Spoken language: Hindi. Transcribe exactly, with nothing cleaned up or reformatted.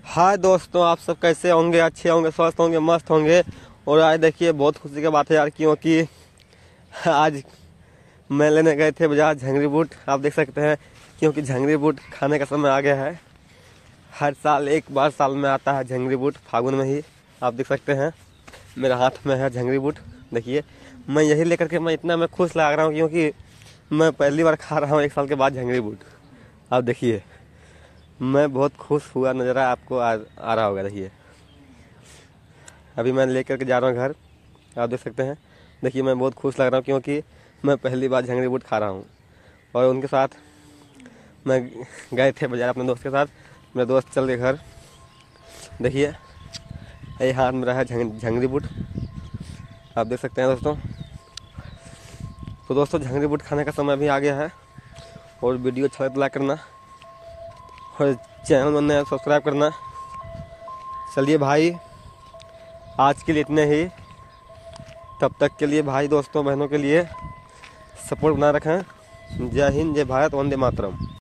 हाय दोस्तों, आप सब कैसे होंगे? अच्छे होंगे, स्वस्थ होंगे, मस्त होंगे। और आज देखिए बहुत खुशी की बात है यार, क्योंकि आज मैं लेने गए थे बाजार झंगरी बूट। आप देख सकते हैं, क्योंकि झंगरी बूट खाने का समय आ गया है। हर साल एक बार साल में आता है झंगरी बूट, फागुन में ही। आप देख सकते हैं मेरे हाथ में है झंगरी बूट। देखिए मैं यही लेकर के मैं इतना मैं खुश लग रहा हूँ, क्योंकि मैं पहली बार खा रहा हूँ एक साल के बाद झंगरी बूट। आप देखिए मैं बहुत खुश हुआ, नज़ारा आपको आ, आ रहा होगा। देखिए अभी मैं लेकर के जा रहा हूँ घर। आप देख सकते हैं, देखिए मैं बहुत खुश लग रहा हूँ, क्योंकि मैं पहली बार झंगरी बूट खा रहा हूँ। और उनके साथ मैं गए थे बाजार अपने दोस्त के साथ। मेरे दोस्त चल गए घर। देखिए ये हाथ में रहा है झंग, झंगरी बूट। आप देख सकते हैं दोस्तों। तो दोस्तों झंगरी बूट खाने का समय भी आ गया है। और वीडियो अच्छा लगे तो लाइक करना और चैनल में नया सब्सक्राइब करना। चलिए भाई, आज के लिए इतने ही। तब तक के लिए भाई दोस्तों बहनों के लिए सपोर्ट बना रखें। जय हिंद, जय भारत, वंदे मातरम।